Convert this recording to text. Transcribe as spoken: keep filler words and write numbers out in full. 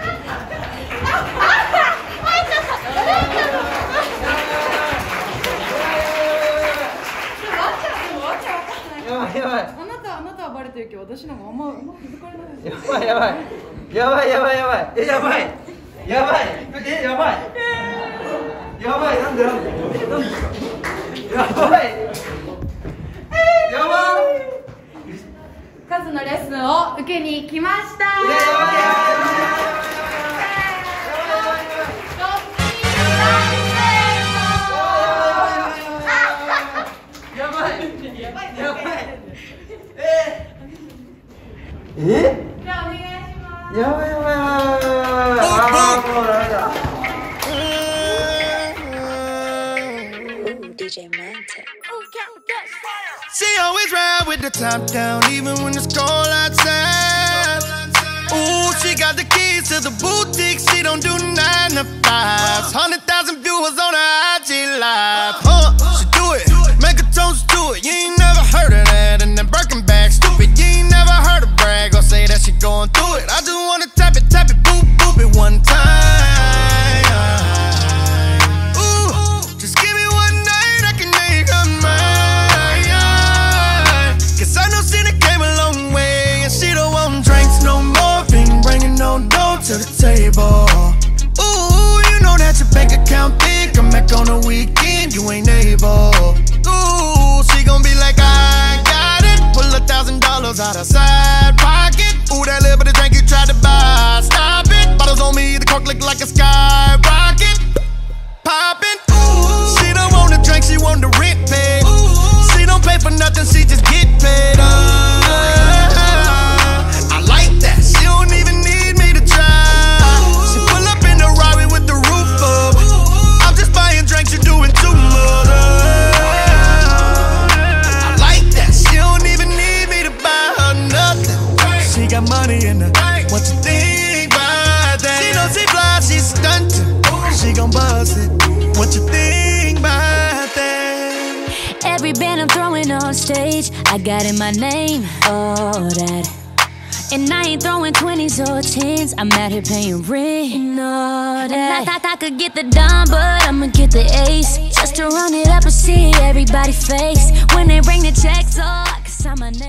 やばい。 あなたあなたはバレてるけど私なんかあんまうまく気づかれないですよ。 やばいやばいやばいやばいやばいえやばいやばいえやばいやばいなんでなんでえなんでですかやばいやばいカズのレッスンを受けに来ましたー。 いややばいやばいやばいやばいえじゃあお願いします。 やばいやばいやばいあーもうダメだ。 She always ride with the top down, even when it's cold outside. Ooh, she got the keys to the boutique. She don't do nine to fives. Hundred thousand viewers on her I G live. Huh? She do it, make a toast to it. You ain't never heard of that. And then Birkin bag, stupid. You ain't never heard her brag or say that she going through it. I just wanna tap it, tap it, boop, boop it one time. Ooh, just give me one night, I can make her mine. Cause I know she done came a long way, and she don't want drinks no more. Ain't bringing no dough to the table. Ooh, you know that your bank account big. Come back on the weekend, you ain't able. Ooh, she gon' be like, I got it. Pull a thousand dollars out of side pocket. Ooh, that little bit of drink you tried to buy, stop it. Bottles on me, the cork look like a skyrocket. Poppin', ooh, she don't want the drink, she want the rent paid. She don't pay for nothing, she just get paid. Uh, I like that, she don't even need me to try. She pull up in the Rari with the roof up. I'm just buying drinks, you're doing too much. I like that, she don't even need me to buy her nothing. She got money in her, what you think about that? She know she fly, she stuntin'. She gon' buzz it. What you think about that? Every band I'm throwing on stage, I got in my name, all that. And I ain't throwing twenties or tens, I'm out here paying rent and all that. And I thought I could get the dime, but I'ma get the ace, just to run it up and see everybody face when they bring the checks. Oh, cause I'm a